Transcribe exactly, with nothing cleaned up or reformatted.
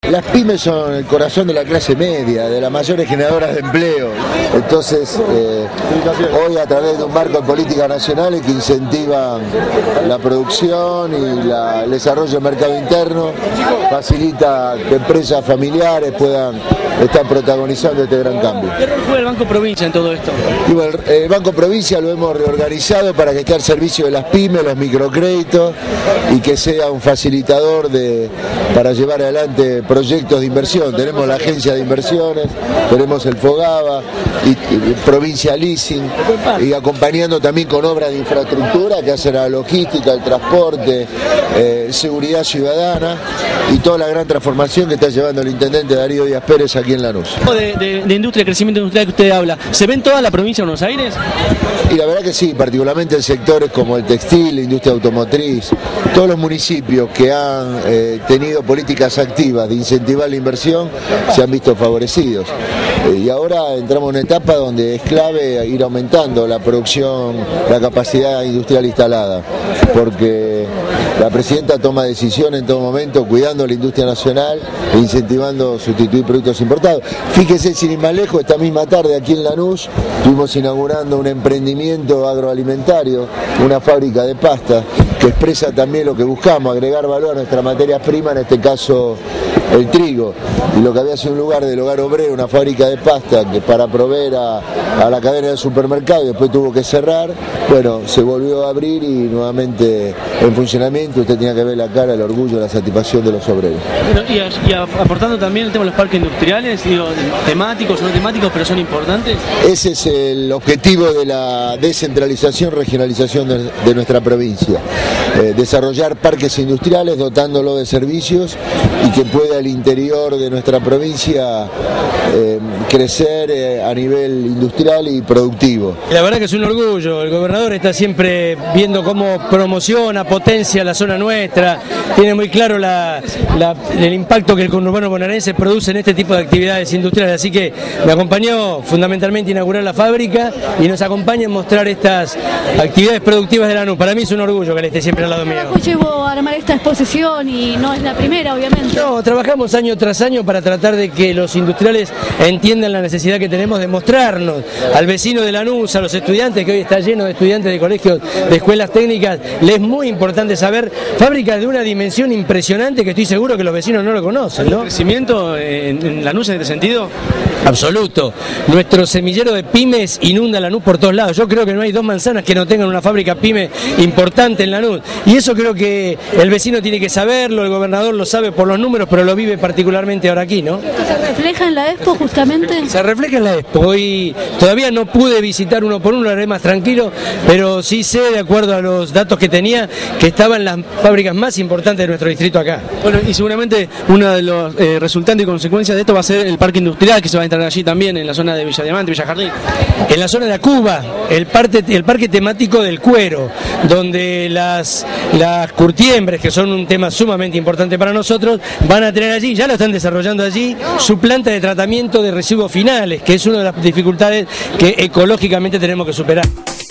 Las pymes son el corazón de la clase media, de las mayores generadoras de empleo. Entonces, eh, hoy a través de un marco de políticas nacionales que incentivan la producción y la, el desarrollo del mercado interno, facilita que empresas familiares puedan estar protagonizando este gran cambio. ¿Qué rol juega el Banco Provincia en todo esto? Y bueno, el Banco Provincia lo hemos reorganizado para que esté al servicio de las pymes, los microcréditos, y que sea un facilitador de, para llevar adelante proyectos de inversión. Tenemos la agencia de inversiones, tenemos el Fogaba, y, y Provincia Leasing, y acompañando también con obras de infraestructura que hacen la logística, el transporte, eh, seguridad ciudadana y toda la gran transformación que está llevando el intendente Darío Díaz Pérez aquí en Lanús. De, de, de industria, crecimiento industrial que usted habla, ¿se ve en toda la provincia de Buenos Aires? Y la verdad que sí, particularmente en sectores como el textil, la industria automotriz, todos los municipios que han eh, tenido políticas activas de incentivar la inversión se han visto favorecidos. Eh, y ahora entramos en una etapa donde es clave ir aumentando la producción, la capacidad industrial instalada, porque la presidenta toma decisiones en todo momento cuidando la industria nacional e incentivando sustituir productos importados. Fíjese, sin ir más lejos, esta misma tarde aquí en Lanús estuvimos inaugurando un emprendimiento agroalimentario, una fábrica de pasta, que expresa también lo que buscamos, agregar valor a nuestras materias primas, en este caso el trigo, y lo que había sido un lugar del hogar obrero, una fábrica de pasta que para proveer a, a la cadena de supermercados, después tuvo que cerrar, bueno, se volvió a abrir y nuevamente en funcionamiento. Usted tenía que ver la cara, el orgullo, la satisfacción de los obreros. Bueno, y, y aportando también el tema de los parques industriales, digo, temáticos o no temáticos, pero son importantes. Ese es el objetivo de la descentralización, regionalización de, de nuestra provincia. Eh, desarrollar parques industriales dotándolo de servicios y que pueda el interior de nuestra provincia eh, crecer eh, a nivel industrial y productivo. La verdad que es un orgullo, el gobernador está siempre viendo cómo promociona, potencia la zona nuestra, tiene muy claro la, la, el impacto que el conurbano bonaerense produce en este tipo de actividades industriales, así que me acompañó fundamentalmente a inaugurar la fábrica y nos acompaña en mostrar estas actividades productivas de Lanús. Para mí es un orgullo que él esté siempre al lado mío. ¿Cómo llevó a armar esta exposición y no es la primera, obviamente? No, trabajamos año tras año para tratar de que los industriales entiendan la necesidad que tenemos de mostrarnos al vecino de Lanús, a los estudiantes, que hoy está lleno de estudiantes de colegios, de escuelas técnicas. Les es muy importante saber, fábricas de una dimensión impresionante que estoy seguro que los vecinos no lo conocen, ¿no? ¿El crecimiento en, en Lanús en este sentido? Absoluto. Nuestro semillero de pymes inunda Lanús por todos lados. Yo creo que no hay dos manzanas que no tengan una fábrica pyme importante en Lanús. Y eso creo que el vecino tiene que saberlo, el gobernador lo sabe por los números, pero lo vive particularmente ahora aquí, ¿no? ¿Esto se refleja en la Expo justamente? Se refleja en la Expo. Hoy todavía no pude visitar uno por uno, lo haré más tranquilo, pero sí sé, de acuerdo a los datos que tenía, que estaban las fábricas más importantes de nuestro distrito acá. Bueno, y seguramente una de los eh, resultantes y consecuencias de esto va a ser el parque industrial que se va a instalar allí también, en la zona de Villa Diamante, Villa Jardín. En la zona de Cuba, el, parte, el parque temático del cuero, donde las, las curtiembres, que son un tema sumamente importante para nosotros, van a tener allí, ya lo están desarrollando allí, su planta de tratamiento de residuos finales, que es una de las dificultades que ecológicamente tenemos que superar.